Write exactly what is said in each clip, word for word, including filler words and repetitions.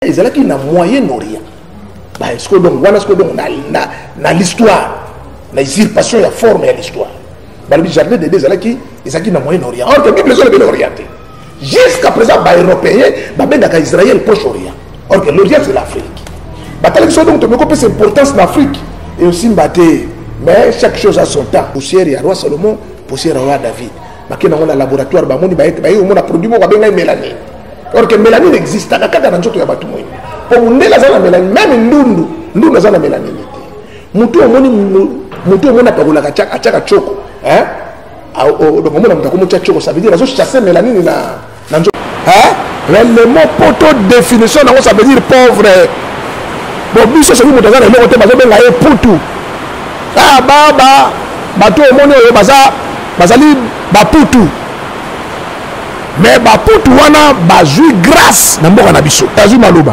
ils allaient qui na Moyen-Orient. Bah, est-ce que donc voilà ce que donc na na na l'histoire, la usurpation la forme et l'histoire. Bah le jardin de Dieu allaient qui ils allaient qui na Moyen-Orient. Or que Bible sont bien orientés. Jusqu'à présent, bah européens, bah ben dans Israël Proche-Orient. Or que l'Orient c'est l'Afrique. Bah tel que soit donc tu me comprends l'importance de l'Afrique et aussi m'batté. Mais chaque chose a son temps. Poussière et roi Salomon, poussière et roi David. Bah qui dans le laboratoire bah mon bah bah au monde a produit mon bah ben mélanine. Or que mélanine existe. Dans cada dans tout ya batu moi. Pour mon la zana mélanine même ndundu ndundu la zana mélanine. Mutu au moni mutu au moni apagola kacha kacha choko. Hein? Donc on a comme choko ça veut dire la chasser mélanine na na hein? Le mot poto définition ça veut dire pauvre. Bon biso c'est vous mutazana le côté bazo benga e putu. Ah baba bato omoni oyo baza bazali baputu mais baputu wana bazui grâce na mboka na biso bazui maloba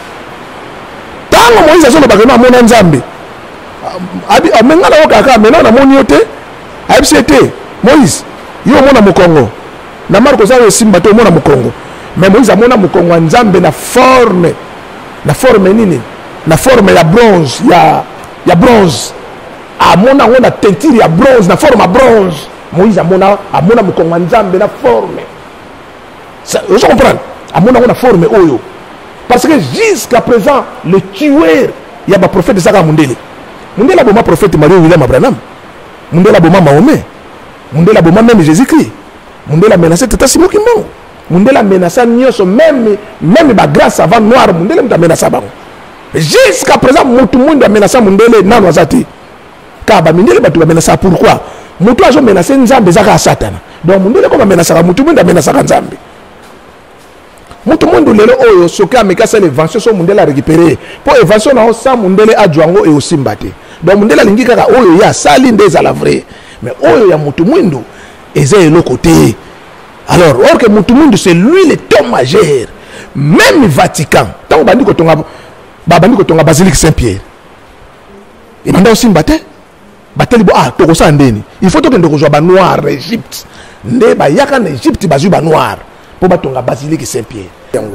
tango Moïse azoloba ke na mona nzambe abi amenga na okaka mena na moni yote abisete Moïse yo mona mokongo na Marko za simba to mona mokongo mais Moïse amona mokongo wa nzambe na forme na forme nini na forme ya bronze ya ya bronze amona on a teinture ya bronze na forme à bronze. Moïse amona amona mukongo nzambe na forme. Ça vous comprenez? Amona on a forme oyo. Parce que jusqu'à présent le tueur il y a ba prophète de Saka Mundele. Mundele boma prophète Marie William Abraham. Mundele boma Mahomet. Mundele boma même Jésus-Christ. Mundele menacé tata Simon Kimbangu. Mundele menacé nyonso même même ba grâce avant noir Mundele mta menacé bango. Jusqu'à présent mutu mundu menacé Mundele nano azati. Kaba mindele batu bamenasa pourquoi mutu azo menasa nzambe zaka satana donc mundele ko bamenasa mutu mundu bamenasa nzambe mutu mundu lelo oyo soka mekasa l'évention so mundele a récupérer pour évention na sa mundele adwango et aussi mbate donc mundele lingi kaka oyo ya sali ndeza la vrai mais oyo ya mutu mundu eza elo côté alors or que mutu mundu c'est lui le tom majeur même Vatican tant bandi ko tonga ba bandi ko tonga basilique Saint-Pierre et manda aussi mbate bateli bo ah toko sa ndeni il faut tokende ko ba noir Égypte nde ba yaka na Égypte bazu ba noir po batonga basilique Saint-Pierre yango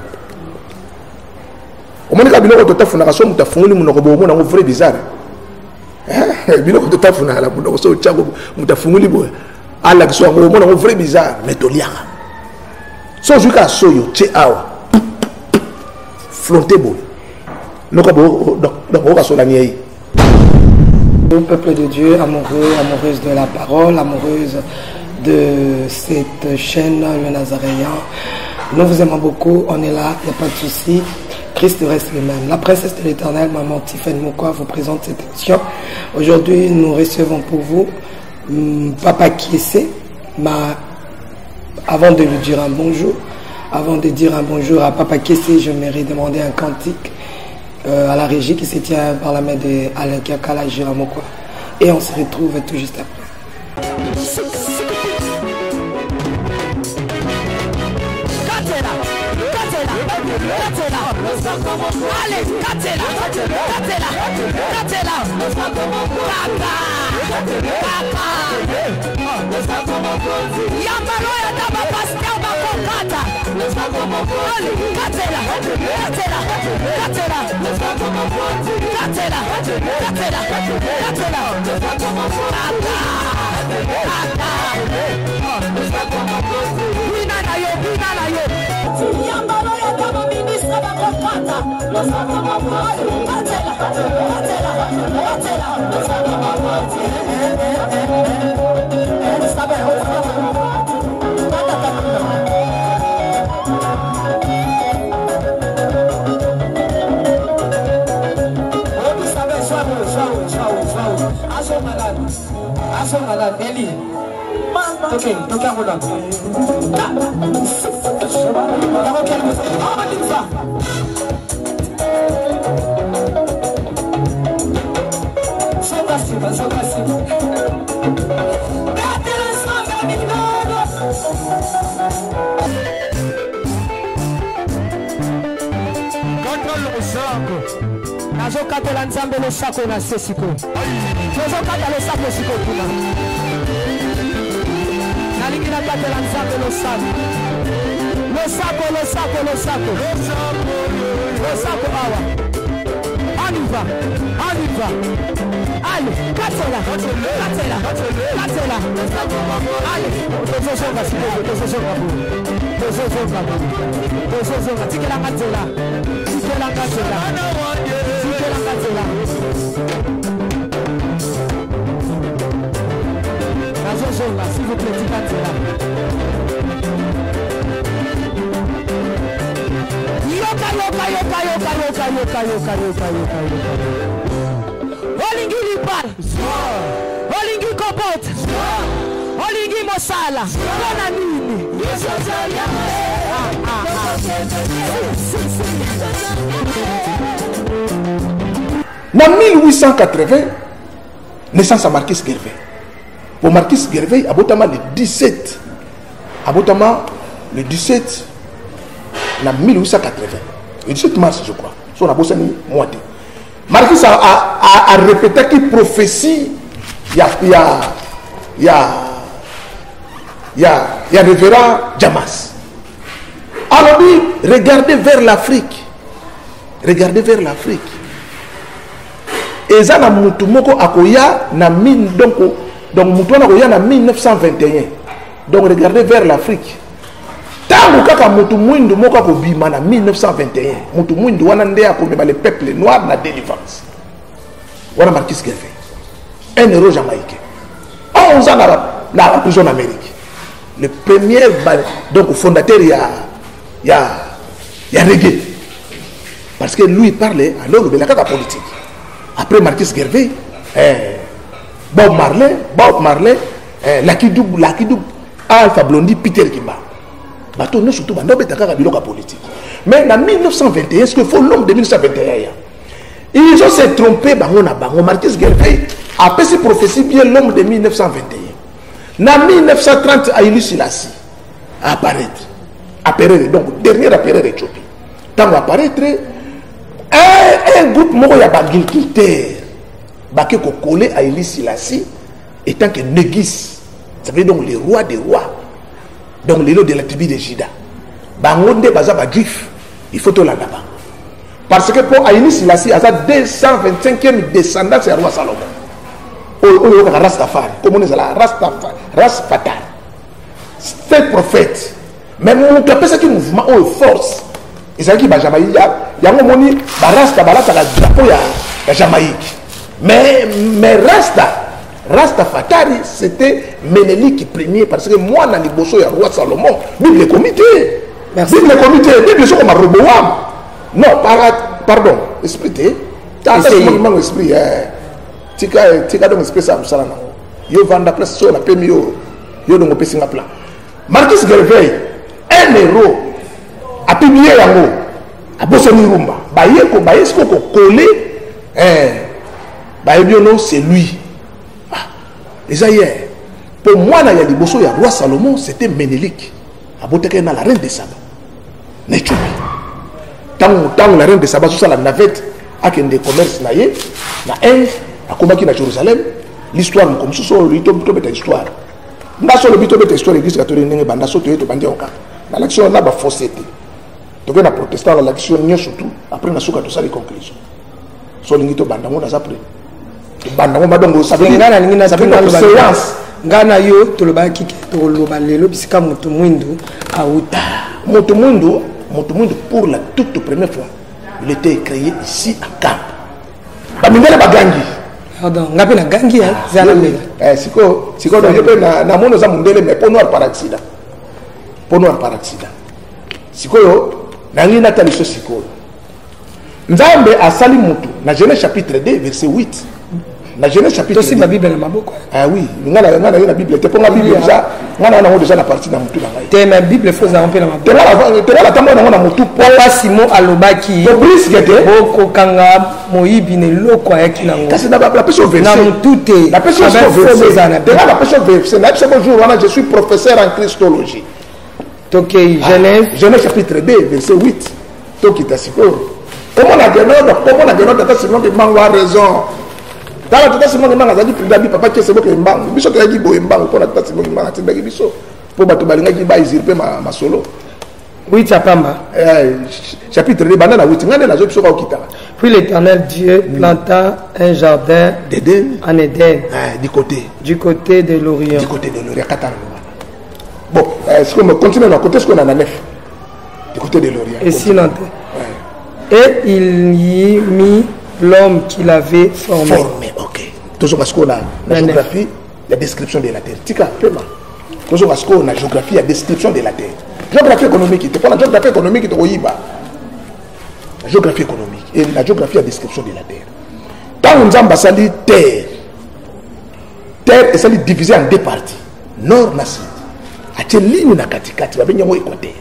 omonika biloko totafuna kaso mutafunguli munoko bo mona ngo vrai bizarre eh biloko totafuna la munoko so tchako mutafunguli bo ala kiso ngo mona ngo vrai bizarre mais toliaka so juka soyo che awa fronté bo loko bo donc ka so la niei. Au peuple de Dieu, amoureux, amoureuse de la parole, amoureuse de cette chaîne, le Nazaréen, nous vous aimons beaucoup, on est là, il n'y a pas de souci, Christ reste le même. La princesse de l'Éternel, maman Tiffany Moukoua, vous présente cette émission. Aujourd'hui, nous recevons pour vous hum, Papa Kiese, ma... avant de lui dire un bonjour, avant de dire un bonjour à Papa Kiese, je m'aimerais demander un cantique. Euh, à la régie qui se tient par la main de Alain Kiakala Jiramokwa. Et on se retrouve tout juste après. Allez, Katela, Katela, Katela, Papa, Yambaro ya daba pasteur bakokata. Allez, Katela, Katela, Katela, Katela, Katela, Katela, Winana yo, winana yo. Yambaro ya daba ministre bakokata. Katela, Katela, Okay, okay, hold on. So passive, so passive. Nazo katela nzambe lo sako na sesiko. Nazo katela sako siko kuna. Nalingi na katela nzambe lo sako. Lo sako, lo sako, lo sako. Lo sako. On y va, on y va. Allez, casse-la, casse-la, casse-la. Allez, tozozonga sikoyo, tozozonga bo. Tozozonga bo. Tozozonga, tikela ngazela. Tikela ngazela. Tikela ngazela. Nazozonga, s'il vous plaît, tikela ngazela. Yoka, yoka, yoka, yoka, yoka, yoka, yoka, yoka, yoka, yoka. Olingi lipal, olingi kopot, olingi mosala, kona nini? En mille huit cent quatre-vingts, naissance à Marquis Gervais. Pour Marquis Gervais, Abotama le dix-sept, Abotama le dix-sept, en mille huit cent quatre-vingts, le dix-sept mars, je crois, son abosani moitié. Marquis a, a, a, a répété qu'il prophétie, il y a, il y a, il y a, il y a, il y a révérend Jamas. Alors lui, regardez vers l'Afrique, regardez vers l'Afrique. Et ça, na mutu moko akoya na mine donc donc mutu na akoya na mille neuf cent vingt et un. Donc regardez vers l'Afrique. Tango kaka mutu mwindu moko akobima na mille neuf cent vingt et un. Mutu mwindu wana nde akomema le peuple noir na délivrance. Wana Marquis Gervais. Un héros jamaïcain. onze ans dans la prison d'Amérique. Le premier donc fondateur il y a il y a il y a reggae. Parce que lui parlait alors de la carte politique. Après Marquis Gervais, eh, Bob Marley, Bob Marley, eh, Lucky Dube, Lucky Dube, Alpha Blondy, Peter Kimba. Bateau ne surtout pas de politique. Mais en mille neuf cent vingt et un, ce qu'il faut l'homme de mille neuf cent vingt et un, ils ont se trompé, bango na bango. Marquis Gervais a fait ses prophéties bien l'homme de mille neuf cent vingt et un. En mille neuf cent trente, Haïlé Selassie a apparaître, apparaître donc dernier apparaître Éthiopie. Tant apparaître. Un, un groupe moko ya bagriculteur baké ko collé à Haïlé Selassie étant que Négis, ça veut dire donc les rois des rois, donc les lots de la tribu de Juda. Bangonde baza ba griffe, il faut tout là-bas. Parce que pour Haïlé Selassie, a deux cent vingt-cinquième descendant c'est roi Salomon. Oh oh oh Rastafari, comment on dit ça Rastafari, Rastafari. C'est un prophète. Mais mon capé c'est un mouvement oh force. Et ça qui va Jamaïque, il y a un moment où Rasta balata la drapeau ya Jamaïque. Mais mais Rasta, Rasta Fatari, c'était Ménélique premier parce que moi dans les bosso il y a roi Salomon, Bible le comité. Bible le comité, Bible c'est comme un Roboam. Non, pardon, esprit. T'as ce moment esprit. Tika tika donc esprit ça ça là. Yo vanda place sur la premier yo yo donc pesi na plan. Marquis Gervais, un héros. A publié yango a bosoni rumba baye ko baye ce ko collé eh baye biono c'est lui ah déjà hier pour moi na ya liboso ya roi Salomon c'était Ménélique a boteke na la reine de Saba na Éthiopie tant tant la reine de Saba sur la navette a kende commerce na ye na Inde a komaki na Jérusalem l'histoire comme ça so lito to beta histoire ndaso le bito beta histoire église catholique ndenge banda so to to bandi oka na l'action na ba fausseté. Donc on a protesté à l'action surtout après on a souka tout ça les conclusions. So lingito bandango na zapre. Bandango madongo ça veut dire ngana ngina ça veut dire séance. Ngana yo to lo ba kiki to lo ba lelo bisika mutu mwindu auta. Mutu mwindu, mutu mwindu pour la toute première fois. Il était créé ici à Cap. Ba mingala bagangi. Pardon, ngapi na gangi hein, zana mega. Eh siko siko do yepe na na mono za mundele mais pour noir par accident. Pour noir par accident. Siko yo nangi natali so sikoyo nzambe asali mutu na Genèse chapitre deux verset huit na Genèse chapitre deux. La Bible na maboko. Ah oui, ngana ngana na Bible te ponga Bible déjà ngana na déjà na partie na mutu na ngai te na Bible faut za mpe na maboko te la te la tambo na mutu papa Simon alobaki to bris gete boko kanga moyibi ne loko ayaki nango kasi na la personne verset na mutu te la personne verset te la personne verset na ce jour wana je suis professeur en christologie. Ok, Genèse. Ah, Genèse chapitre deux, verset huit. Toki tasiko. Comment la guenode, comment la guenode, tata Simon qui manque a raison. Tata Simon qui manque a dit, Dabi, papa, qui c'est bon qui manque. Biso qui a dit, boy, manque, pour la tata Simon qui manque, c'est bien biso. Pour battre balinga qui va usurper ma, ma solo. Oui, Tchapamba. Euh, chapitre deux, banana huit. Ngane na zo biso ka okita. Puis l'Éternel Dieu planta un jardin d'Éden en Éden, euh, du côté du côté de l'Orient. du côté de l'Orient. Bon, est-ce qu'on continue à côté ce qu'on a à neuf du côté de l'Orient. Et si l'on ouais. Et il y mit l'homme qu'il avait formé. Formé, ok. Toujours parce qu'on a la géographie, la description de la terre. Tika, pema. Toujours parce qu'on a la géographie, la description de la terre. Géographie économique, tu prends la géographie économique, tu vois. La géographie économique et la géographie, la description de la terre. Quand on a basali terre, terre est divisée en deux parties, nord et sud. À quelle ligne na katikati, va venir au équateur.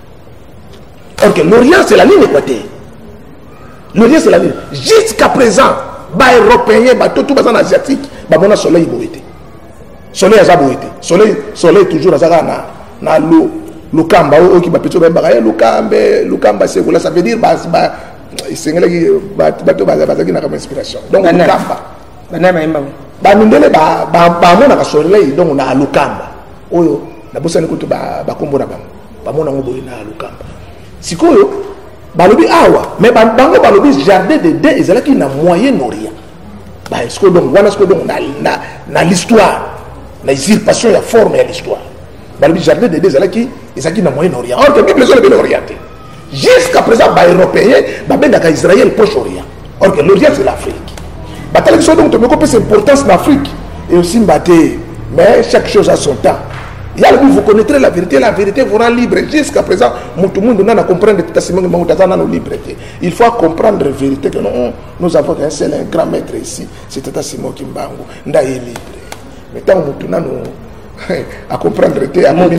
Or que l'Orient c'est la ligne équateur. L'Orient c'est la ligne. Jusqu'à présent, les Européens, tout les Asiatiques, ils ont le soleil boité. Soleil a boité. Soleil, soleil toujours à na na l'eau. Lukamba o ki ba peto ba ba lukambe lukamba c'est ça veut dire ba ba sengela ki ba bato ba ba ki na comme inspiration donc lukamba bana ma imba ba mindele ba ba ba mona ka soleil donc na lukamba oyo na bosa ni kutu ba ba kombo na ba ba mona ngo boy na lukamba sikoyo ba lobi awa mais ba bango ba lobi jardin de deux ezala ki na Moyen-Orient ba sikoyo donc wana sikoyo donc na na na l'histoire la usurpation ya forme ya l'histoire ba lobi jardin de deux ezala ki ezaki na Moyen-Orient. Or que Bible est bien orienté. Jusqu'à présent, les Européens, ils Israël Proche-Orient. Or que l'Orient c'est l'Afrique. Bataille de donc tu me comprends l'importance de l'Afrique et aussi Mbaté. Mais chaque chose a son temps. Il y a le vous connaîtrez la vérité, la vérité vous rend libre. Jusqu'à présent, tout le monde n'a comprendre nos liberté. Il faut comprendre la vérité que nous, nous avons un seul un grand maître ici, c'est Tata Simon Kimbangu. Nous est libre. Mais tant que nous à comprendre que à mon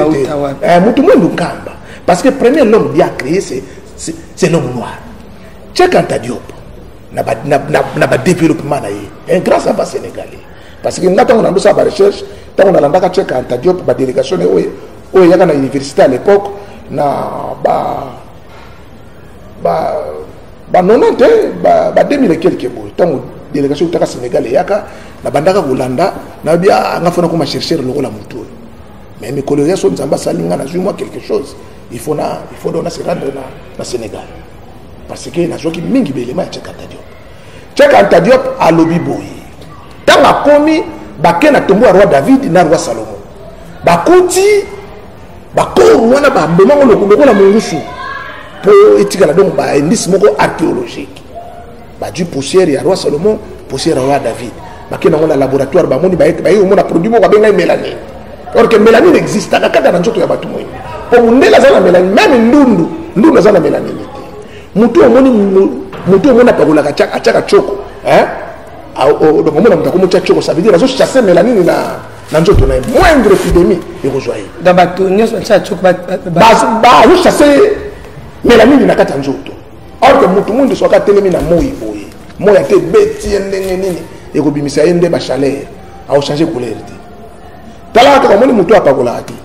monde parce que le premier homme qui a créé c'est l'homme noir. Cheikh Anta Diop n'a pas développement un grand savant sénégalais parce que nous avons fait la recherche on a l'andaka Cheikh Anta Diop la délégation où il y a à l'université à l'époque na ba ba ba nonante ba ba deux mille et quelques mois tant délégation au Sénégal yaka na bandaka Golanda na bia ngafona ko ma chercher le la mutu mais mes collègues sont nzamba salinga na moi quelque chose il faut na il faut donner se rendre na na Sénégal parce que na joki mingi belema Cheikh Anta Diop Cheikh Anta Diop a lobi boy tant a komi ba na tombo roi David na roi Salomon ba kuti ba ko wana ba bemango lo ko la mungusu pour etikala donc ba indice moko archéologique ba du poussière ya roi Salomon poussière ya roi David ba ke na ngona laboratoire ba moni ba ba yo mona produit moko ba benga mélanine or que mélanine existe ka kata na nzoto ya batu moyi po mundela za na mélanine même ndundu ndundu za na mélanine mutu omoni mutu omona pakola ka chaka chaka choko hein au donc omona mutako mucha choko ça veut dire azo chasser mélanine na na nzoto na moindre épidémie et rejoindre dans bato nyos cha choko ba ba ba chasser mélanine na kata nzoto or que mutu mundu soka telemi na moyi boye moya te beti ndenge nini et ko bimisa yende ba chaleur a changer couleur te tala ka moni mutu apakola ati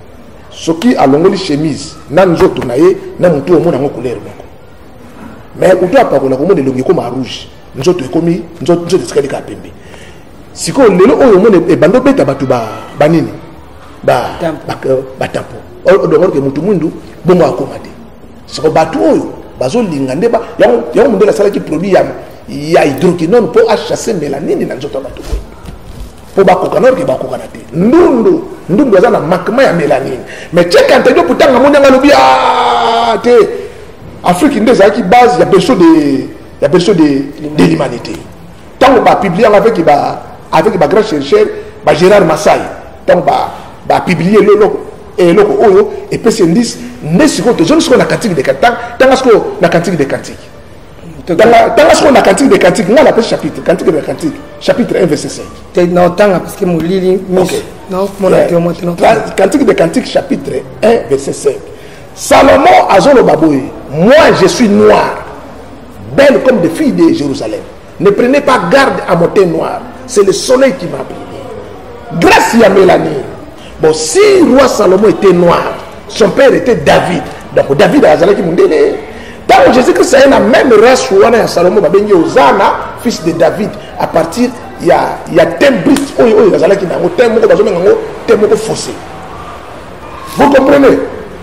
soki alongoli chemise na nzoto na ye na mutu omona ngo couleur moko mais mutu apakola ko moni longi ko ma rouge nzoto ekomi nzoto nzoto tsikali ka pembe siko lelo oyo moni e bando beta batu ba banini ba ba ba tampo o do ngor ke mutu mundu bongo akomade siko batu oyo bazo linga ndeba yango yango mundela sala ki produit ya ya hydroquinone pour chasser mélanine na nzoto batu oyo po bakoka nor ke bakoka na te ndundu ndundu azana makma ya mélanine mais Cheikh Anta Diop putanga mondanga lobi ah te Afrique ndeza ki base ya berceau de ya berceau de de l'humanité tant ba publier avec ba avec ba grand chercheur ba Gérard Massay tant ba ba publier le loko et loko oyo et puis c'est indice ne siko to jeune siko na cantique de cantique tant siko na cantique de cantique dans la dans la cantique de cantique on l'appelle chapitre cantique de cantique chapitre un verset cinq te na otanga parce que molili non mon até moi te non cantique de cantique chapitre un verset cinq Salomon azolo baboy moi je suis noir belle comme des filles de Jérusalem ne prenez pas garde à mon teint noir c'est le soleil qui m'a brillé grâce à mélanine bon si roi Salomon était noir son père était David donc David azalaki mundele tant Jésus-Christ est la même race où on a Salomon babengi Osana fils de David à partir il y a il y a thème brut oyo oyo azalaki na thème moko bazomenga ngo thème moko fossé vous comprenez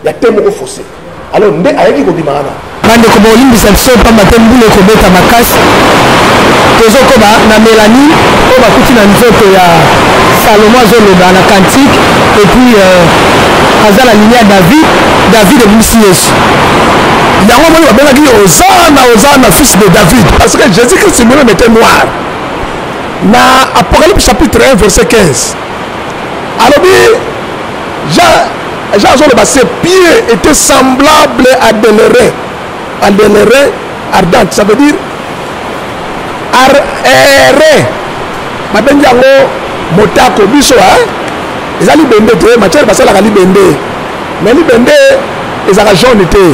ya te moko fossé alors nde ayaki kobima wana bandeko bolimbisa biso pamba te mbula ekobeta makasi tozokoba na mélanie oyo bakuti na nzoto ya salomo azoloba na cantique et puis euh, aza na linie ya david david ebimisi yesu yango moni babengaki ozana ozana fils de david parce que jésus christ lui-même était noir na apocalypse chapitre un verset quinze alobi jean jean azoloba ses pieds étaient semblables à des lérins à des lérins ardentes ça veut dire ere babengi yango motako biso eza libende te matière basalaka libende mais libende ezalaka jaune te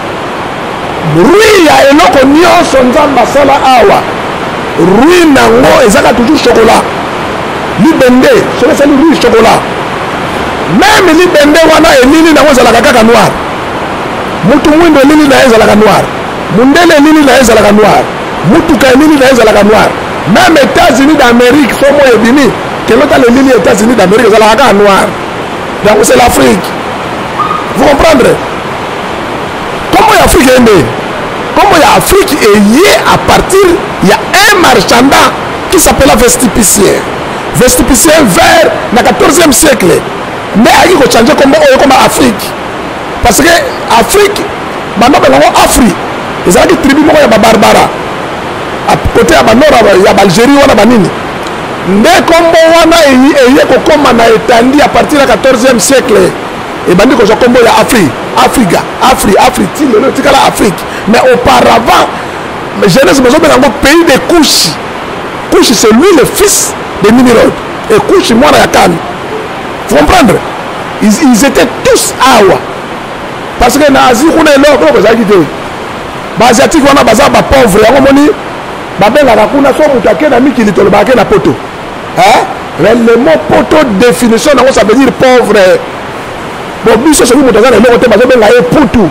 rui ya eloko nyonso nzambe asala awa rui nango ezalaka toujours chocolat libende soki esali rui chocolat même libende wana elili nango ezalaka kaka noir mutu mwindo elili na ye ezalaka noir mundele elili na ye ezalaka noir mutuka elili na ye ezalaka noir même États-Unis d'Amérique somo ebimi kelota lelili États-Unis d'Amérique ezalaka kaka noir donc c'est l'Afrique vous comprendre comment l'Afrique est née comment l'Afrique est liée à partir il y a un marchand qui s'appelle Vestipicien Vestipicien vers le quatorzième siècle mais il faut changer comme comme Afrique parce que Afrique maintenant on a Afrique ils ont des tribus comme les Barbara à côté ya banora ya Algérie wana banini nde kombo wana eye kokoma na etandi à partir du quatorzième siècle et bandi ko kombo ya Afrique Africa Afrique Afrique ti lelo tikala Afrique mais auparavant Genèse besoin benango pays de Cush Cush c'est lui le fils de Nimrod et Cush mwana ya Kan vous comprendre ils, ils étaient tous awa parce que na Asie kuna eloko ko zaki te ba asiatique wana baza ba pauvre yango moni babengaka kuna so moto ake na mikili tolobaka ke na poto le mot poto définition nango ça veut dire pauvre bon biso soki moto aza na eloko te bazobenga ye putu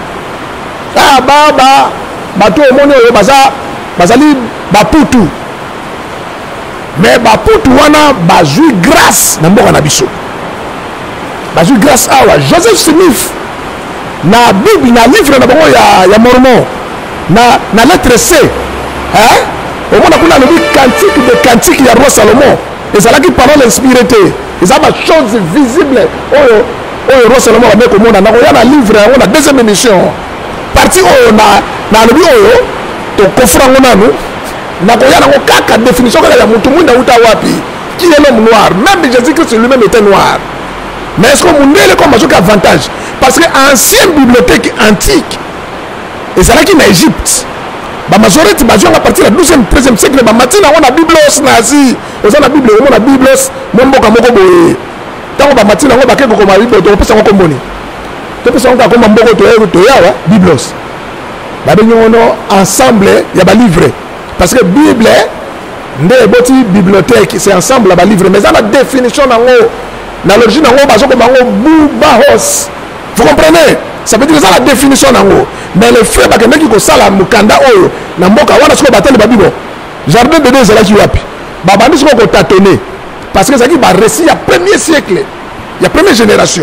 baba bato omoni oyo bazali baputu mais baputu wana bazwi grâce na mboka na biso bazwi grâce awa Joseph Smith na bible na livre na bango ya, ya Mormon na, na lettre C au monde a le cantique de cantique ya roi Salomon et ça là qui parole inspiré et ça va chose visible oh oh roi Salomon va mettre au monde na ya na livre on a deuxième émission partie oh na na le oh to kofra ngona no na ko ya na ko kaka définition kala ya mutu munda uta wapi qui est l'homme noir même Jésus Christ lui-même était noir mais est-ce que mundele comme un avantage parce que ancienne bibliothèque antique et ça là qui en Égypte ba majorité bazwa à partir du douzième treizième siècle ba matina on a biblos na si on a bible on a biblos momboka moko boye tango ba matina on ba ke ko ma bible to pesa ko mboni to pesa ko ko mboko to to yawa biblos ba de nyono ensemble ya ba livre parce que bible nde boti bibliothèque c'est ensemble ba livre mais ça la définition nango na l'origine nango bazo ko bango bubahos vous comprenez ça veut dire ça la définition nango mais le fait que meki ko sala mukanda oyo na mboka wana siko batali babibo jardin de Dieu ezalaki wapi babandi siko ko tâtonner parce que ça qui ba récit ya premier siècle ya première génération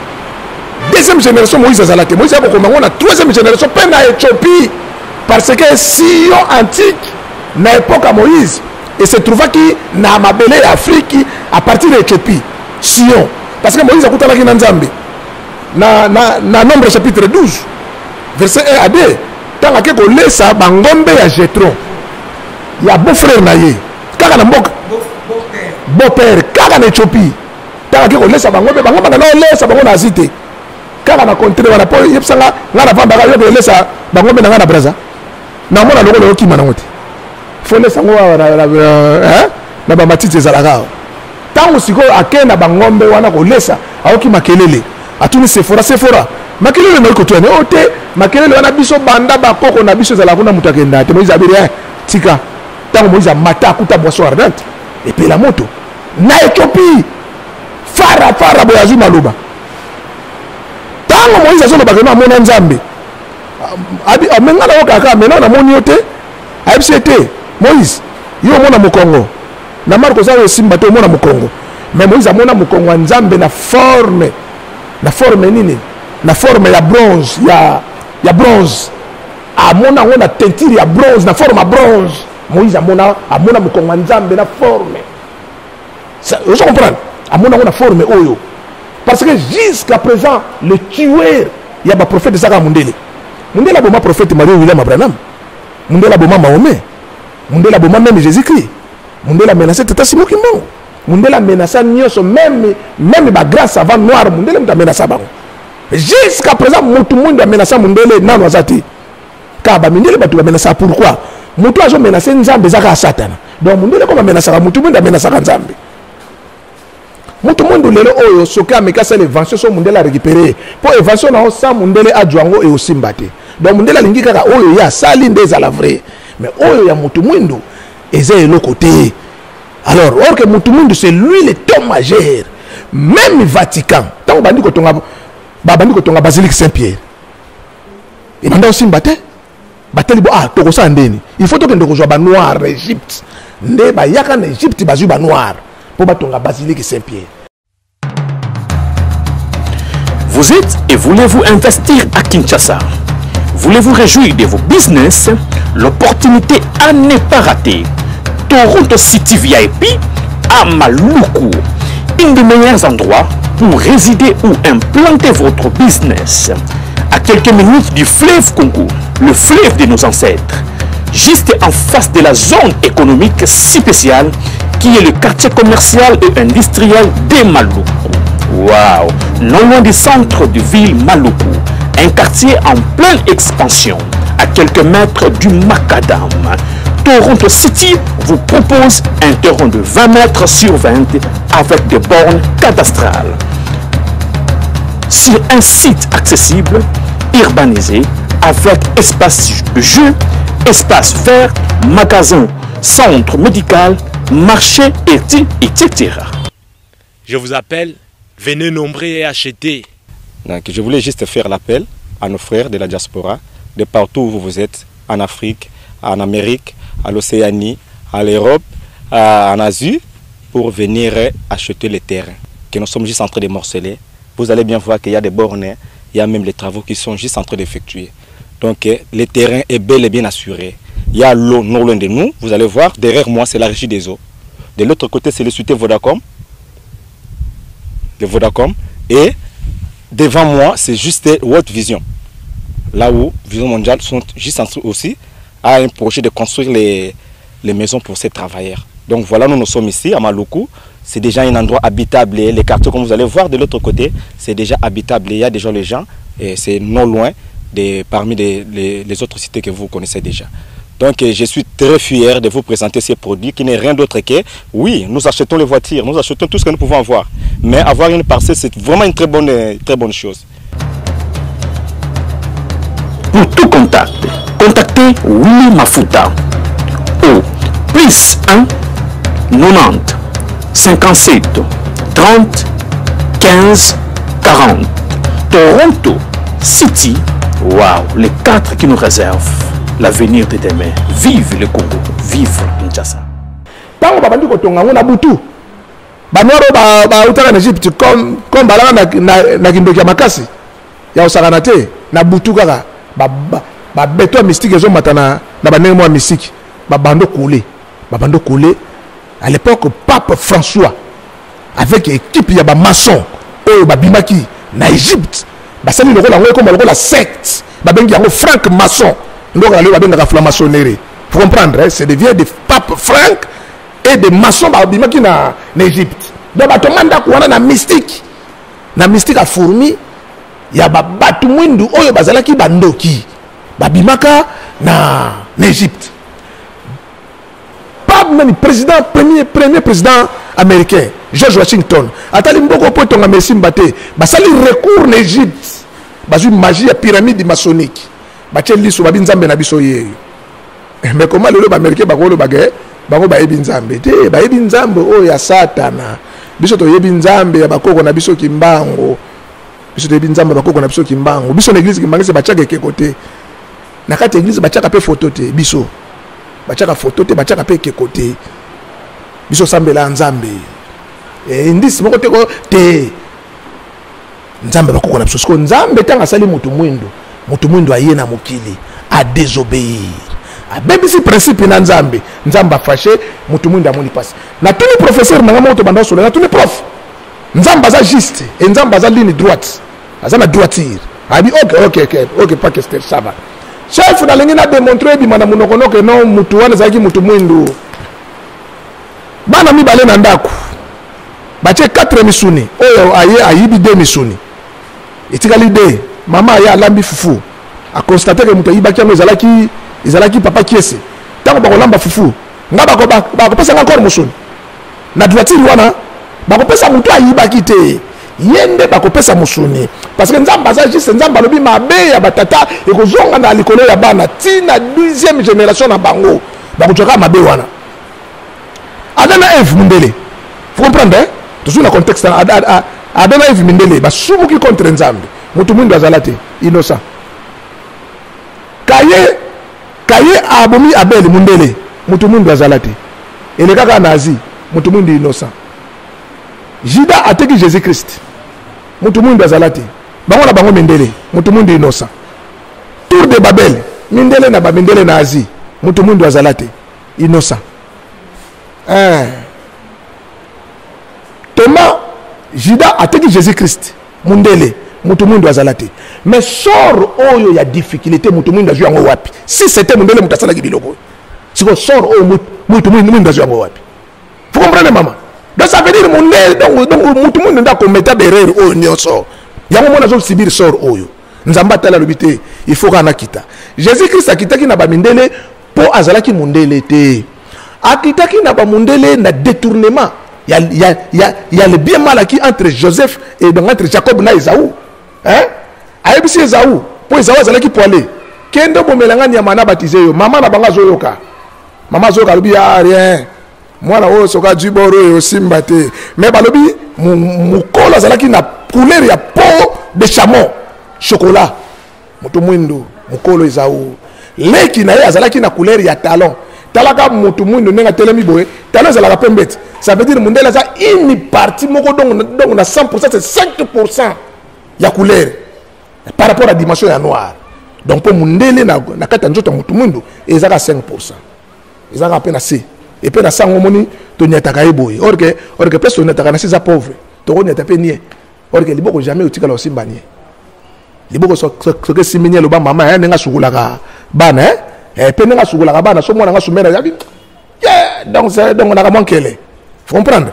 deuxième génération Moïse azalaki Moïse a komango na troisième génération pe na Éthiopie parce que Sion antique na époque à Moïse et se trouva qui na mabele Afrique à partir de Éthiopie Sion parce que Moïse akutalaki na Nzambe na na na Nombre chapitre douze verset un à deux tant que ko lesa bangombe ya Jétro ya beau frère na ye kaka na mboka beau père kaka na Éthiopie tant que ko lesa bangombe bangombe na lesa bango na zite kaka na contre wana po yepsanga ngana vamba ka yo lesa bangombe na ngana braza na mona lokolo okima na ngote fo lesa ngo na hein na ba matiti ezalaka tant usiko akena bangombe wana ko lesa aoki makelele atuni Sephora Sephora makelele na ko tuane ote makelele wana biso banda bakoko na biso zala kuna mutakenda te Moïse abiri tika tango Moïse mata kuta boisson ardente et puis la moto na Éthiopie fara fara boyazu maluba tango Moïse azolo bakena mona Nzambe abi amengana ko kaka mena na moni yote abisete Moïse yo mona mukongo na Marko zawe simba to mona mukongo mais Moïse amona mukongo Nzambe na forme na forme nini na forme ya bronze ya ya bronze amona ngo na teinture ya bronze na forme ya bronze Moïse amona amona mukongo nzambe na forme ça vous comprenez amona ngo na forme oyo parce que jusqu'à présent le tueur ya ba prophète Saka Mundele Mundele aboma prophète Marie William Abraham Mundele aboma Mahomet Mundele aboma même Jésus-Christ Mundele a menacé Tata Simon Kimbangu Mundele a menacé nyonso même même ba grâce avant noir Mundele mta menacé bango jusqu'à présent mutu mundu a menacé Mundele nano azati ka ba Mundele batu ba menacé pourquoi mutu azo menacé nzambe zaka satana donc Mundele comme menacé mutu mundu a menacé nzambe mutu mundu lelo oyo soka amekasa l'évention so Mundele a récupéré pour évention na sa Mundele a django et aussi mbate donc Mundele alingi kaka oyo ya sali ndeza la vrai mais oyo ya mutu mundu eza le côté alors or que mutu mundu c'est lui le tom majeur même Vatican tant bandi ko tonga ba bandi ko tonga basilique Saint-Pierre et banda aussi mbate bateli bo ah toko sa ndeni il faut que ndoko zo ba noir Égypte nde ba yaka na Égypte bazu ba noir pour batonga basilique Saint-Pierre. Vous êtes et voulez-vous investir à Kinshasa? Voulez-vous réjouir de vos business? L'opportunité à ne pas rater. Toronto City V I P à Maluku, un des meilleurs endroits pour résider ou implanter votre business. À quelques minutes du fleuve Congo, le fleuve de nos ancêtres, juste en face de la zone économique spéciale qui est le quartier commercial et industriel de Maluku. Waouh! Non loin du centre de ville Maluku, un quartier en pleine expansion, à quelques mètres du Macadam. Toronto City vous propose un terrain de vingt mètres sur vingt avec des bornes cadastrales. Sur un site accessible, urbanisé, avec espace de jeu, espace vert, magasin, centre médical, marché, et cetera. Je vous appelle, venez nombrer et acheter. Donc, je voulais juste faire l'appel à nos frères de la diaspora, de partout où vous êtes, en Afrique, en Amérique, à l'Océanie, à l'Europe, en Asie, pour venir acheter les terrains que nous sommes juste en train de morceler. Vous allez bien voir qu'il y a des bornes, il y a même les travaux qui sont juste en train d'effectuer. Donc, le terrain est bel et bien assuré. Il y a l'eau non loin de nous, vous allez voir, derrière moi c'est la régie des eaux. De l'autre côté c'est le société Vodacom. De Vodacom. Et devant moi c'est juste World Vision. Là où Vision Mondiale sont juste en train aussi à un projet de construire les, les maisons pour ces travailleurs. Donc voilà, nous nous sommes ici à Maluku. C'est déjà un endroit habitable. Les quartiers comme vous allez voir de l'autre côté, c'est déjà habitable. Il y a déjà les gens et c'est non loin de, parmi les, les, les autres cités que vous connaissez déjà. Donc je suis très fier de vous présenter ces produits qui n'est rien d'autre que, oui, nous achetons les voitures, nous achetons tout ce que nous pouvons avoir. Mais avoir une parcelle, c'est vraiment une très bonne, très bonne chose. Pour tout contact, contactez Willy Mafuta au plus un quatre-vingt-dix cinquante-sept trente quinze quarante. Toronto City, waouh, les quatre qui nous réservent l'avenir de demain. Vive le Congo, vive Kinshasa. Tango babandi ko tonga ngona butu. Banoro ba ba utaka en Égypte comme comme balanga na na, na kindoki ya makasi. Ya osakana te na butu kaka ba ba, ba beto mystique ezo matana na banenge mo mystique. Ba bando coulé. Ba bando coulé à l'époque Pape François avec équipe ya ba maçon oyo ba bimaki na Égypte. Ba sali le rôle en comme le rôle la secte. Ba bengi yango Franck Maçon. Donc, on va la franc-maçonnerie. Il faut comprendre, hein, c'est des vieux de papes francs et des maçons qui sont en Égypte. Donc, on a un mystique. Na mystique a fourmi. Il y a des batoumindu, il y a des bandoki. Babimaka na Égypte. Pape, le président, premier, premier président américain, George Washington. Atali mboko po tonga Messi Mbate. Basali recours en Égypte. Basu magie à pyramide maçonnique. Bacheli so babinzambe na biso ye. Mais comment le ba américain ba ko lo bagay, ba ko ba ebinzambe te, ba ebinzambe o ya satana. Biso to yebinzambe ya bakoko na biso kimbango. Biso to yebinzambe bakoko na biso kimbango. Biso na église kimbango se bachaka ke côté. Na kati église bachaka pe photo te biso. Bachaka photo te, bachaka pe ke côté. Biso sambela nzambe. Et indis moko te ko te. nzambe bakoko na biso siko nzambe tanga sali mutu mwindo mutu mwindo aye na mokili a désobéir abebisi principe na nzambe nzambe afashe mutu mwindo amoni pasi na tuni professeur na ngamo to banda solo na tuni prof nzambe aza juste et nzambe aza ligne droite aza na droiture abi ok ok ok ok pas que c'était ça va chef na lingi na démontrer bi mana munoko noke no mutu wana zaki mutu mwindo bana mibale na ndako bache quatre misuni oyo aye ayibi deux misuni etikali de mama aye alambi fufu a constater que mutu ayibaki yango ezalaki ezalaki papa kiese tango bakolamba fufu nga bako bakopesa nga encore musuni na droiture wana bakopesa mutu ayibaki te yende bakopesa musuni parce que nzamba aza juste nzamba alobi mabe ya batata ekozonga na likolo ya bana tina deuxième génération na bango bakotoka mabe wana adana Eve Mindele vous comprenez toujours le contexte adana Eve Mindele basumuki contre nzambe mutu mwindo azalate innocent kaye kaye abomi Abel Mindele mutu mwindo azalate ele kaka nazi mutu mwindo innocent Judas ateki Jésus Christ mutu mwindo azalate bango na bango Mindele mutu mwindo innocent Tour de Babel Mindele na ba Mindele na Asie mutu mwindo azalate innocent hein Thomas Judas ateki Jésus Christ Mindele mutu mwindo azalate mais sort oyo ya difficulté mutu mwindo azu yango wapi si c'était Mindele mutu asala biloko siko sort oyo mutu mwindo azu yango wapi vous comprenez maman donc ça veut dire Mindele donc donc mutu mwindo nda commettre d'erreur oyo nyonso yango mona zo subir sort oyo nzamba tala lobité il faut kana kita Jésus Christ akitaki na ba Mindele po azalaki Mindele te akitaki na ba Mindele na détournement il y a il y a il y a, il y a le bien mal acquis entre Joseph et donc entre Jacob na Esaü hein ayebisi Esaü po Esaü azalaki poale kendo bomelanga nyama na baptisé yo mama na banga zoyoka mama zoyoka lobi ya rien mwana oyo soka djiboro yo simba te mais balobi mukolo azalaki na couleur ya peau de chameau chocolat mutu mwindo mukolo Esaü leki na ye azalaki na couleur ya talon talaka mutu mwindo nenga telemi boye talon ezalaka pembete ça veut dire Mindele ça une partie moko donc donc na cent pour cent c'est cinq pour cent ya couleur par rapport à la dimension ya noir donc pour Mindele na na kata nzoto mutu mwindo ezaka cinq pour cent ezaka pe na C et pe na sango moni to nyataka eboye or que or que personne n'ataka na ces pauvres to ko nyata pe nie or que liboko jamais utika la osimba nie liboko so so que simenya lo ba mama ya nga sukulaka bana hein et pe nga sukulaka bana so mona nga sumera ya bi yeah donc c'est donc on a manqué faut comprendre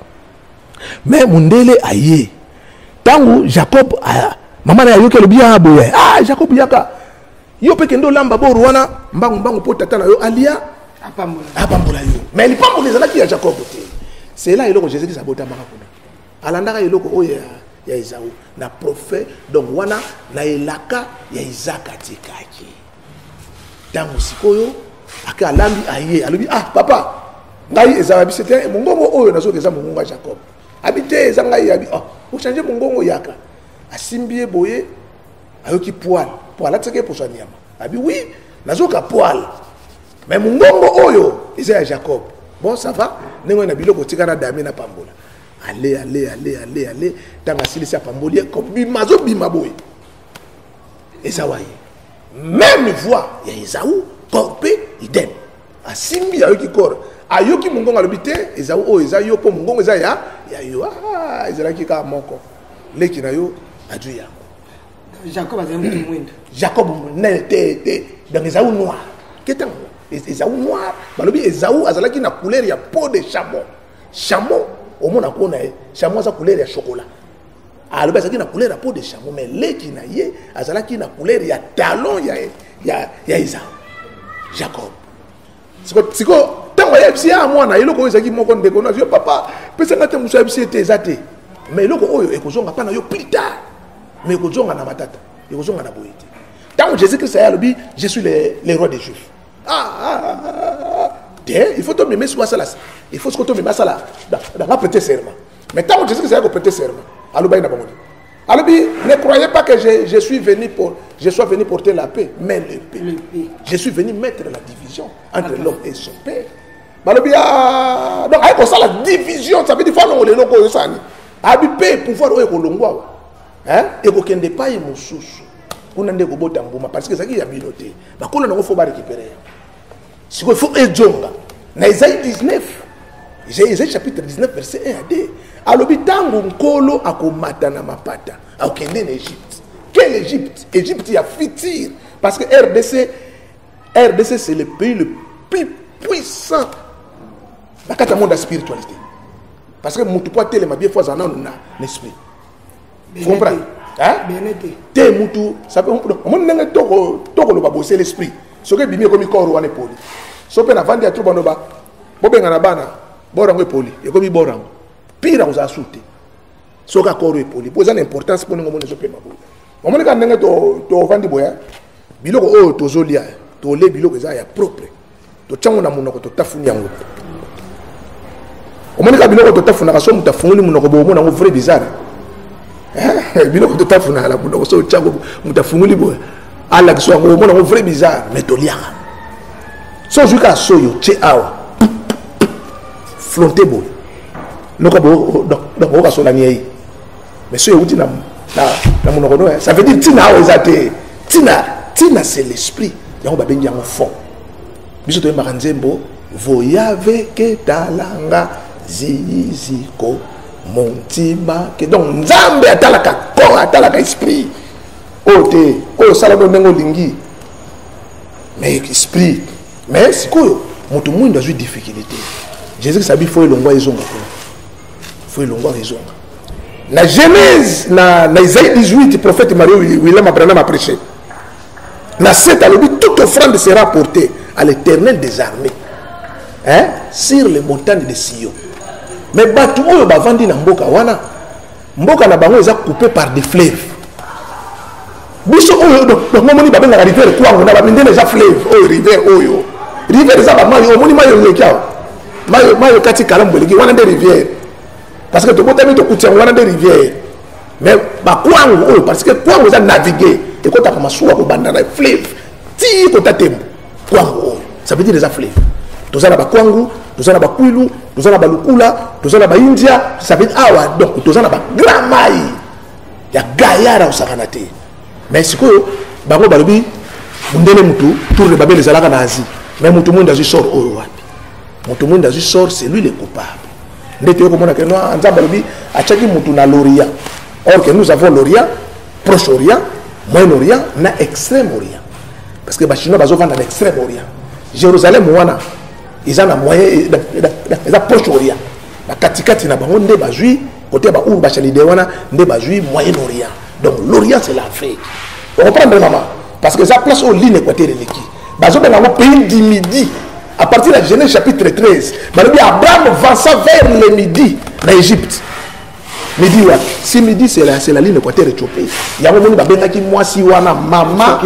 mais Mindele aye tangu Jacob a mama na yoke le bien aboye ah Jacob yaka yo pe kendo lamba boru wana mbangu mbangu po tata na yo alia apambola apambola yo mais il pambola ezala ki ya Jacob te c'est là eloko Jésus qui sabota maka kuna alandaka eloko oyo ya Esaü na prophète donc wana na elaka ya Isaac atikaki tangu sikoyo aka alambi aye alobi ah papa ngai ezala bisete mongongo oyo nazo keza mongongo Jacob habité ezanga yabi oh o changer mongongo yaka asimbié boye ayoki poil poil ateke pour nyama abi oui nazo ka poil mais mongongo oyo ezaya Jacob bon ça va nengo na biloko tikana dame na pambola allez allez allez allez allez tanga silisi pambolier comme bimazo bimaboye esawaye même voix ya Esaü corpé idem asimbi ayoki corps ayoki mongongo alobite Esaü o eza yo po mongongo eza ya ya yo ah ezalaki ka moko leki na yo adu ya Jacob azali mutu mwindo Jacob ne te te donc Esaü noir ketango Esaü noir balobi Esaü azalaki na couleur ya peau de chameau chameau au mona ko na chameau sa couleur ya chocolat alobi azalaki na couleur ya peau de chameau mais leki na ye azalaki na couleur ya talon ya ya ya Esaü Jacob siko siko tango ya bisi ya mwana eloko oyo ezaki moko ndeko na yo papa pesa ngate muso ya bisi ete ezate mais eloko oyo ekozonga pana yo plus tard mais ekozonga na matata ekozonga na boyete tango Jésus Christ ya lobi je suis le, le roi des Juifs ah ah ah ah il faut te mettre sur ça là il faut que tu me mettes ça là dans la prêter serment mais tango Jésus Christ ya ko prêter serment aloba ina bamoni alobi ne croyez pas que je, je suis venu pour je sois venu porter la paix mais le paix je suis venu mettre la division entre l'homme et son père balobi ah donc ay ko ça la division ça veut dire faut non le loko yo sani abi paix pouvoir oyo ko longwa hein ekokende pa ye mosusu kuna ndeko bota mbuma parce que ça qui y a binoté ba kola nango faut ba récupérer si il faut ejonga na Isaïe dix-neuf Isaïe chapitre dix-neuf verset un à deux alobi tango nkolo akomata na mapata akende na Égypte. Quelle Égypte? Égypte, il y a futur. Parce que R D C, R D C c'est le pays le plus puissant dans le monde de la spiritualité. Parce que mon tout poids télé m'a bien fait en un esprit. Vous comprenez? Hein? Té moutou, ça peut on n'a toko toko le babo c'est l'esprit. Ce que bimé comme corps ou en épaule. So pe na vandi a trouba no ba. Bo benga na bana, borango épole, et comme borango. Pire aux asouté. So ka corps épole. Pose une importance pour nous mon so pe mabo. On m'a dit que tu vandi boya biloko o tozolia to le biloko eza ya propre to chango na munoko to tafuni yango on m'a dit que biloko to tafuna ka so mutafunguli munoko bo mona ngo vrai bizarre eh biloko to tafuna la munoko so chango mutafunguli boya ala ki so ngo mona ngo vrai bizarre mais to liaka so juka so yo che awa fronté boy noko bo donc ka so la niei mais so yo uti na ça veut dire tina ozate tina tina c'est l'esprit yango babengi yango fond biso to makanzembo voyave ke talanga ziziko montima ke donc nzambe atalaka ko atalaka esprit ote o sala do mengo lingi mais esprit mais sikoyo moto mwindo azwi difficulté Jésus sabi faut elongwa ezonga ko faut elongwa ezonga. La Genèse, na, na Isaïe dix-huit, le prophète Mario William Abraham a prêché. Na sept, toute offrande sera apportée à l'Éternel des armées, hein, sur les montagnes de Sion. Mais Batou Oyo Bavandi na Mboka wana, Mboka na bango est coupé par des fleuves. Biso Oyo, donc moni babenga la rivière Kwango, na baminde déjà fleuve, Oyo rivière Oyo. Rivière za ba mayo, moni mayo lekiao. Mayo mayo kati kalambo leki wana de rivière. Parce que tu peux t'amener au wana des rivières. Mais bah Kwango, parce que Kwango a navigué. Et quand tu as commencé à bandana fleuve, ti ko tatem Kwango. Ça veut dire les fleuves. Tous ça là ba Kwango, tous ça là ba Kwilu, tous ça là ba Lukula, tous ça là ba India, ça veut dire awa donc tous ça là ba Grand Mai. Ya Gayara au Sakanate. Mais c'est que bango balobi mundele mutu tour de babel les alaka na Asie. Mais mutu monde azu sort au wapi. Mutu monde azu sort c'est lui le coupable. Ndete ko mona ke no nzamba lobi achaki mutu na l'Orient. Or que nous avons l'Orient, Proche-Orient, Moyen-Orient, na Extrême-Orient. Parce que les Chinois bazo vendre dans l'Extrême-Orient. Jérusalem wana ils ont moyen ils ont Proche-Orient. La katikati na bango nde bazui côté ba ou bachalide wana nde bazui Moyen-Orient. Donc l'Orient c'est l'Afrique. Vous comprenez maman? Parce que ça place au ligne équatoriale de l'équipe. Bazo dans le pays du midi. À partir de Genèse chapitre treize, Abraham avança vers le midi dans l'Égypte. Midi, si midi c'est la, la ligne équatoriale éthiopie. Il y a un moment où moi si wana maman,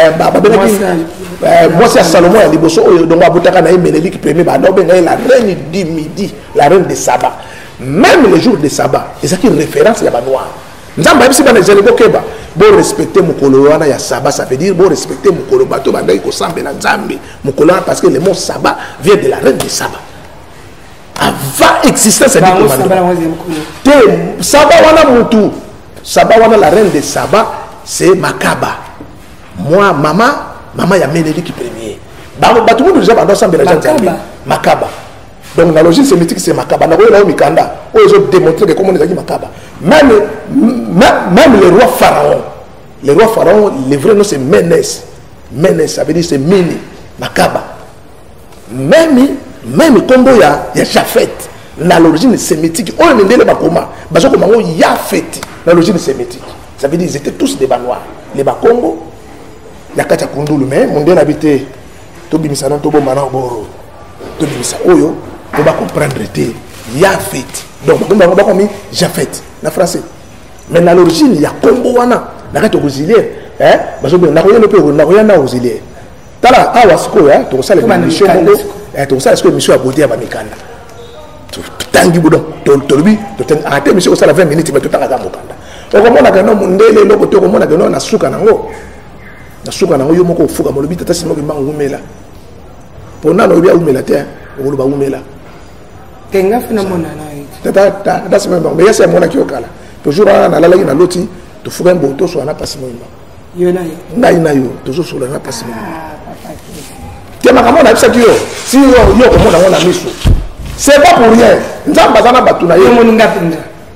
moi c'est à Salomon, il y a des bossos, donc Abutaka na Ménélique premier, la reine du midi, la reine de Saba. Même le jour de Saba, c'est ça qui référence à Banoir. Nous avons même si dans les éléments Keba, bon respecter mon coloana ya Saba, ça veut dire bon respecter mon colobato, bandai ko sambe na Nzambe, mon coloana parce que le mot Saba vient de la reine de Saba. Avant existence c'est dit Saba wana mutu, Saba wana la reine de Saba, c'est Makaba. Moi maman, maman ya Ménélique premier. Bah tout le monde déjà pendant sambe na Nzambe. Makaba. Donc la logique sémitique c'est Makaba. Na ko la mikanda, ils ont démontré que comment on dit Makaba. Même, même, même le roi Pharaon, le roi Pharaon, le vrai nom c'est Ménès. Ménès, ça veut dire c'est Mini, Makaba. Même, même Congo, il y a, il y a Japhet, dans l'origine sémitique. On est les Bakoma, parce que Congo, il y a fait dans l'origine sémitique. Ça veut dire qu'ils étaient tous des Banois. Les Bakongo, il y a Katia Kundulu, mais mon Dieu habité, Tobi Misana, Tobo Manaboro, Tobi Misa Oyo, on va comprendre, il y a fait. Donc, on va comprendre, Japhet. Na français mais à l'origine il y a Congo wana na kati auxiliaire hein bazo na koyana pe na koyana auxiliaire tala awa siko ya to sala mission Congo eh to sala siko mission abodi ya bamikanda to tangi budon to to lubi to tan ate mission sala vingt minutes mais to tanga mukanda to ko mona kana mundele loko to ko mona kana na suka nango na suka nango yo moko fuka mo lubi tata simo ke mangu umela pona no bia umela te o luba umela tenga fina mona na tata tata simo mais c'est mon akio kala toujours na la la na loti tu fuga mboto so na pasi moyimba yo na yo ngai na yo tozo so na pasi moyimba te makamona bisa kiyo si yo yo ko mona ngona miso c'est pas pour rien nzamba zana batuna yo moninga pinda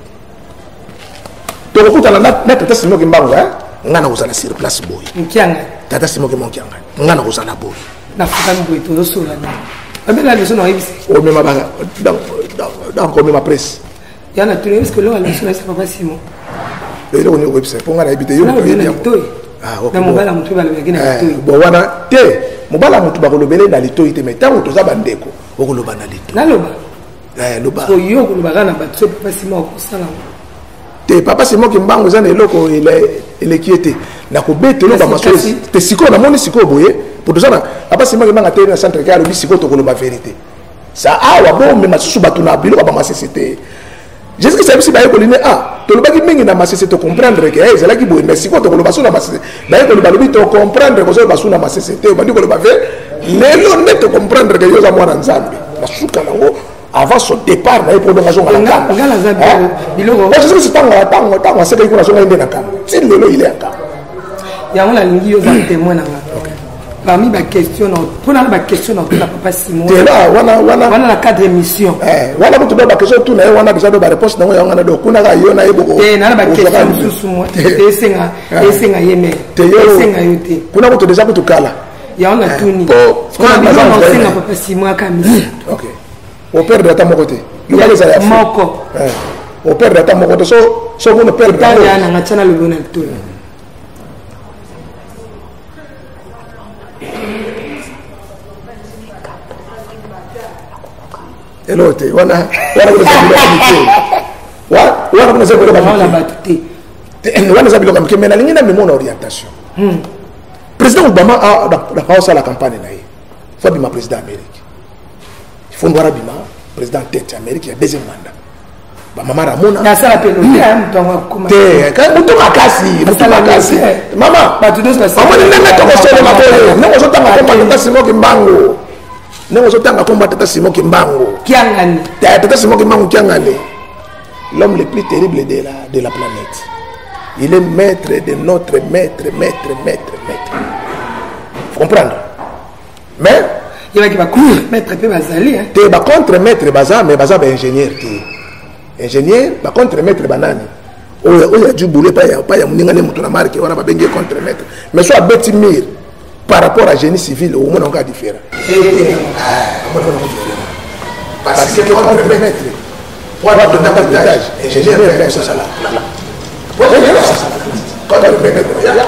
to ko kutana na tata simo kimbango eh ngana ko sana sur place boy nkianga tata simo ke monkianga ngana ko sana boy na fuka mboy tozo so na abela leso na ibisi o me mabanga dans dans comme ma presse yana tu est-ce que là la leso na papa Simon le lo ni website pour ngana ibite yo ah ok na mobala mutu bala begina litoi bo wana te mobala mutu ba ko lobele na litoi te mais tango toza bandeko o ko loba na litoi na loba eh loba ko yo ko loba kana batso papa Simon ko sala te papa Simon kimbango za na eloko ile ile kiete na ko betelo ba masozi te siko na moni siko boye pour toza na papa Simon kimbango te na centre ka lobi siko to ko loba vérité ça awa bo me masusu batuna bilo ba ma société Jésus qui s'est dit que ah to lobaki mingi na masese to comprendre que eh zela ki boye mais siko to ko loba so na masese na ko loba lobi to comprendre ko so ba so na masese te ba ndi ko loba ve lelo ne to comprendre que yo za mwana nzambe na suka nango avant son départ na prolongation à la cam ngala za biloko parce que c'est tango tango tango c'est que kuna so ngende na cam ti lelo il est en cam ya on la lingi yo za témoin na parmi ma question pour la question de papa Simon te là wana wana wana la cadre émission eh wana ko to ba question tout na wana bisa do ba réponse na ngana do kuna ga yo na yebo ko te na ba question susu mo te senga te senga yeme te senga yote kuna ko to déjà ko to kala ya on a tuni kuna ba na senga papa Simon ka mi OK au père de ta mokote yo ba les ala moko eh au père de ta mokote so so mo père de ta ya na ngachana le bonal tuni elote wana wana kuna sabilo kamite wa wana kuna sabilo kamite wana sabilo kamite mais na lingina memo na orientation hmm. Président Obama a da pausa la campagne na ye faut bima président Amérique il faut ndwara bima président tête Amérique ya deuxième mandat ba mama Ramona na sala pelo ya mtonga kuma te ka mutu makasi mutu makasi mama ba tu dos la mama ni nanga to ko solo makole nanga so tanga ko tata Simon Kimbango nanga so tanga ko tata Simon Kimbango kiangani tata Simon Kimbango kiangani l'homme le plus terrible de la de la planète il est maître de notre maître maître maître maître vous comprenez mais il va qui va maître pe bazali hein te ba contre maître baza mais baza ba ingénieur te ingénieur ba contre maître banani oya oya djubule pa ya pa ya muninga ne mutu na marque wana ba bengi contre maître mais soit beti mir par rapport à génie civil au moins on a différent ah parce que contre maître pour avoir de davantage ingénieur fait ça là là pour faire ça contre maître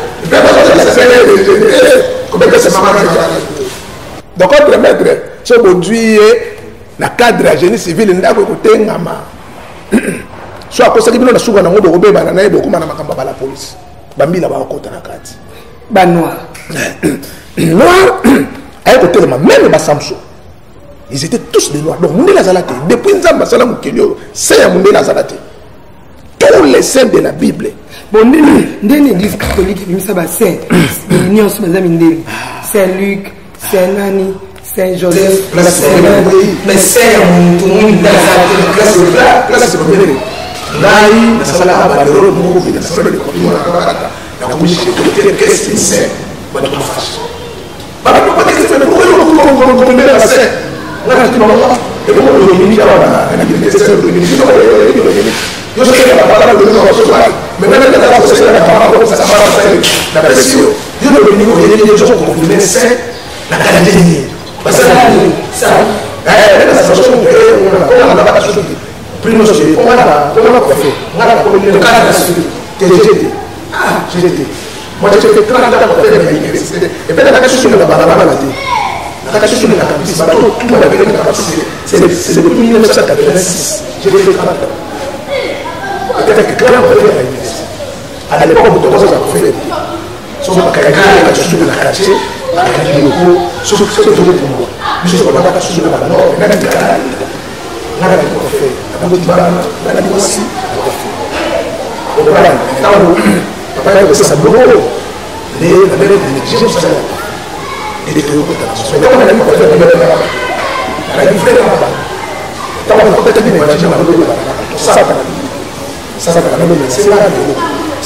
comment que c'est maman donc contre maître c'est aujourd'hui na cadre à génie civil ndako kotengama soit ko sakibino na suka na ngobo ko beba na naye ko mana makamba bala police bambila ba kota na kati ba noir noir ay ko telema même ba Samson ils étaient tous des noirs donc Mundela Zalate depuis Nzamba Salam Kelio c'est ya Mundela Zalate tous les saints de la Bible bon ndeni ndeni église catholique bimisa ba saint union sur bazami ndeni Saint Luc Saint Nani Saint Joseph mais c'est tout le monde dans la classe là classe c'est premier nai nasala ba ro mo ko na sala ko mo na baraka na ko shi ko te qu'est-ce que c'est ba to fash ba ko ba que c'est ko ko ko ko ko na c'est na ti mama e ko lo ni ya ba na ki te se lo ni ni yo sé que la palabra de Dios es real me ven de la cosa la palabra de esa palabra la presión yo no vengo de Dios yo como que c'est la cara de Dios parce que ça eh la sensación que una la va a subir primo se on va on va faire on va pour le cadre que j'étais ah j'étais moi j'ai fait trente ans pour faire l'université et puis la question sur la barabara là la question sur la campus bah tout tout la vérité c'est c'est depuis mille neuf cent quatre-vingt-six j'ai fait trente ans avec grand problème à l'université à l'époque où tout ça a fait so ba ka ka ka su na ka ce ko so so so to mo so so ba ka su na ba no na ka ka na ka ko fe na ko ba na na ko si ko ba na ta wo papa ya ko sa bo le na bere ni je so sa e de ko ta so ko na ko fa na bere na na ni fe na ba ta wo ko ta ni ma je na ko ba sa ta sa ta na no me se na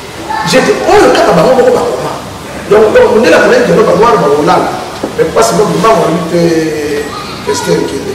J'étais oh le cas d'abord beaucoup bakoma. Donc on est là pour que nous va voir baola. Mais pas seulement nous va voir lutter Esther Kende.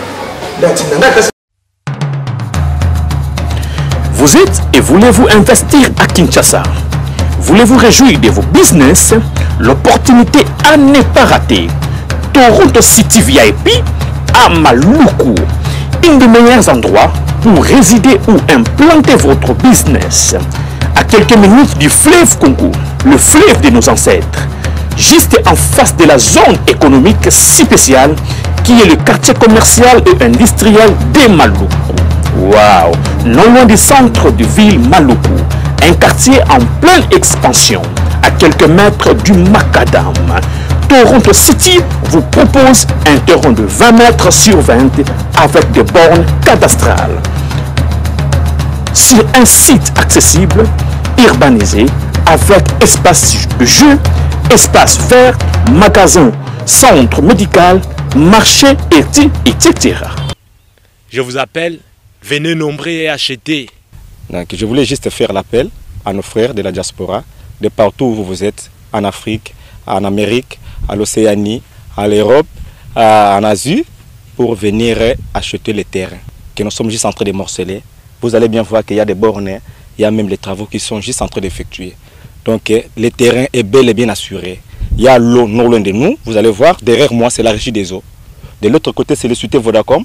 Vous êtes et voulez-vous investir à Kinshasa? Voulez-vous réjouir de vos business? L'opportunité à ne pas rater. Toronto City V I P à Maluku. Un des meilleurs endroits pour résider ou implanter votre business. À quelques minutes du fleuve Congo, le fleuve de nos ancêtres. Juste en face de la zone économique si spéciale qui est le quartier commercial et industriel de Maluku. Waouh! Non loin du centre de ville Maluku, un quartier en pleine expansion, à quelques mètres du Macadam. Toronto City vous propose un terrain de vingt mètres sur vingt avec des bornes cadastrales. Sur un site accessible, urbanisé, avec espace de jeu, espace vert, magasin, centre médical, marché, et cetera. Je vous appelle, venez nombrer et acheter. Donc, je voulais juste faire l'appel à nos frères de la diaspora, de partout où vous êtes, en Afrique, en Amérique, à l'Océanie, à l'Europe, en Asie, pour venir acheter les terrains que nous sommes juste en train de morceler. Vous allez bien voir qu'il y a des bornes, il y a même les travaux qui sont juste en train d'effectuer. Donc le terrain est bel et bien assuré. Il y a l'eau non loin de nous, vous allez voir, derrière moi c'est la régie des eaux. De l'autre côté c'est le société Vodacom,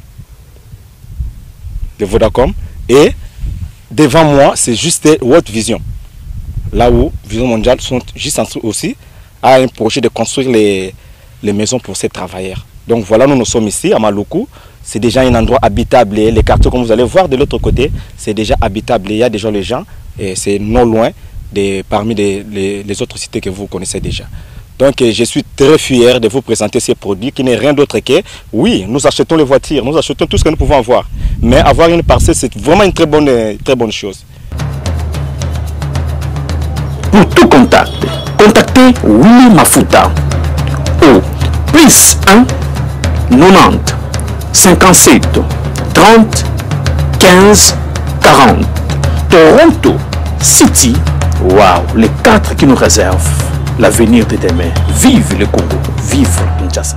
de Vodacom, et devant moi c'est juste World Vision. Là où Vision Mondiale sont juste en train aussi à un projet de construire les, les maisons pour ces travailleurs. Donc voilà, nous nous sommes ici à Maluku. C'est déjà un endroit habitable. Et les quartiers, comme vous allez voir de l'autre côté, c'est déjà habitable. Il y a déjà les gens et c'est non loin de, parmi les, les, les autres cités que vous connaissez déjà. Donc je suis très fier de vous présenter ces produits qui n'est rien d'autre que, oui, nous achetons les voitures, nous achetons tout ce que nous pouvons avoir. Mais avoir une parcelle, c'est vraiment une très bonne, très bonne chose. Pour tout contact, contactez Willy Mafuta au plus un quatre-vingt-dix cinquante-sept trente quinze quarante. Toronto City, waouh, les quatre qui nous réservent l'avenir de demain. Vive le Congo, vive Kinshasa.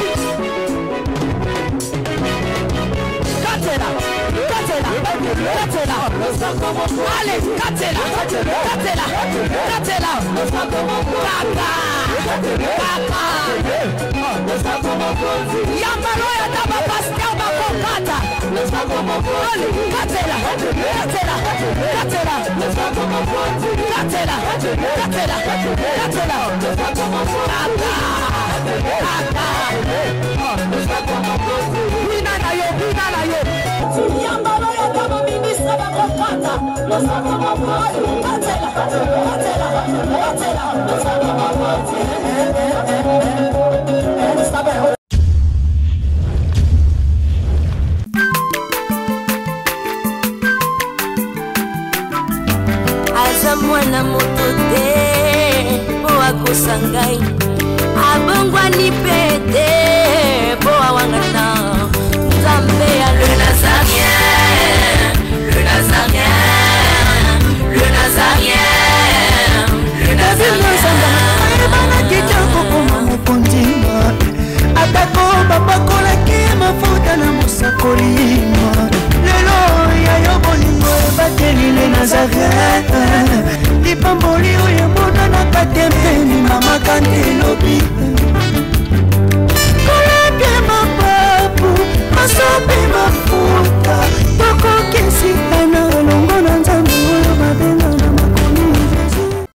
Aza mwana moto te po akosangai abongwani pete po awangana Nzambe ya le Nazarien, le Nazarien, le Nazarien, le Nazarien. Ebana kitoko koma mokondima atako bapakolaki mafuta na mosakolima lelo ya yo bolingo ebateli le Nazarien lipamboli oyo emonanaka te mpeni mama kanti elobi